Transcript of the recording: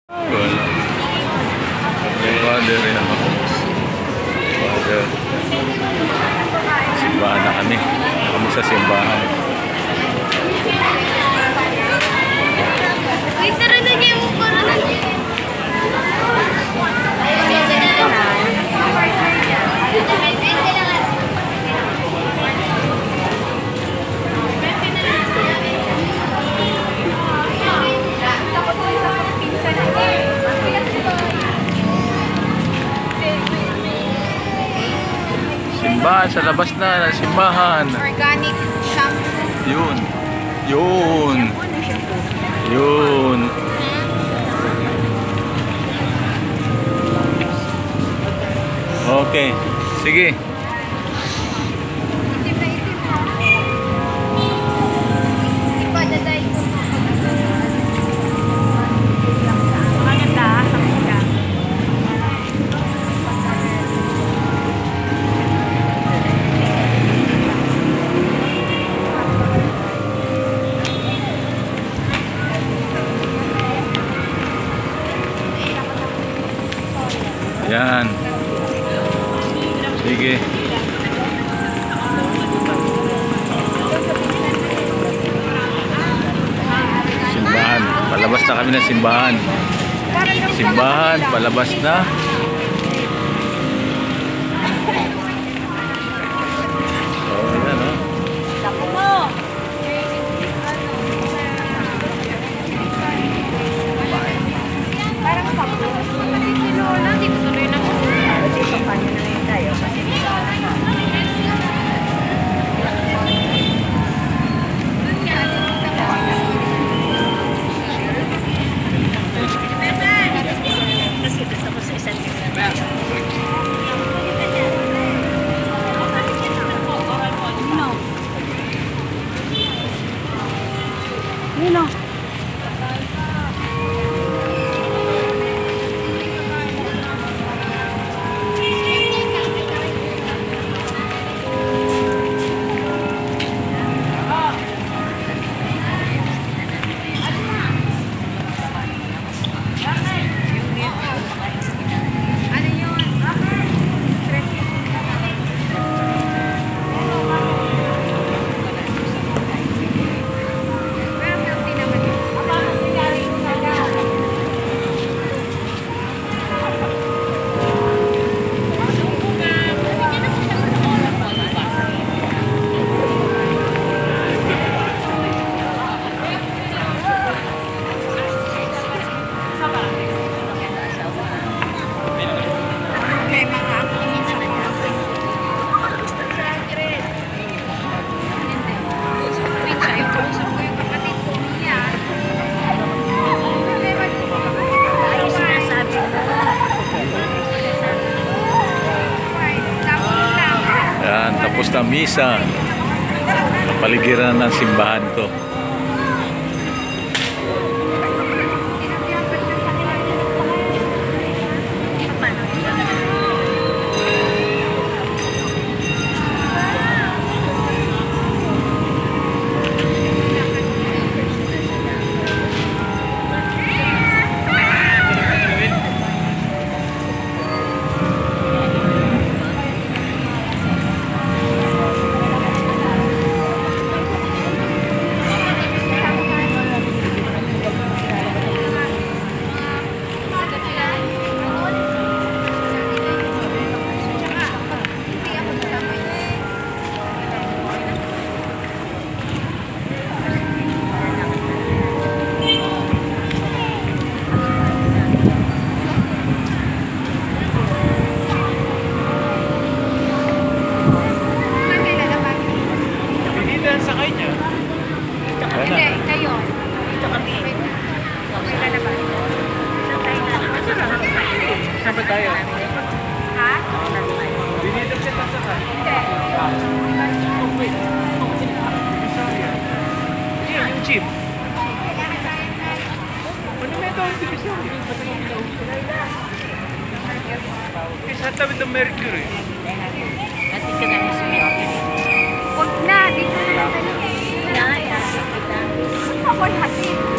Wala. May father rin ako. Father. Simbahan na kami. Kami sa simbahan. Wait, tara na niya yung para na niya. Simbahan, sa labas na ng simbahan. Organic shampoo. Yun. Yun. Yun. Okay. Sige. Itim na itim ha. Iba daday ko. Maganda ha. Yan. Sige. Simbahan. Palabas na kami ng simbahan. Simbahan. Palabas na. Oh, yan oh. Parang sakto. Si Lola, di ko tuloy na ko. Dito pa niya na lang tayo. Kasi gusto ko sa isang Nino. Yan. Tapos na misa. Kapaligiran ng simbahan to. Saan ba tayo? Ha? Dinito siya sa ka? Hindi. Yan, yung jeep. Ano may ito ang division? Sa tabi ng Mercury. At ito na yung sumiyokin. Huwag na, dito na lang tayo. Na, yan. Ako hatid.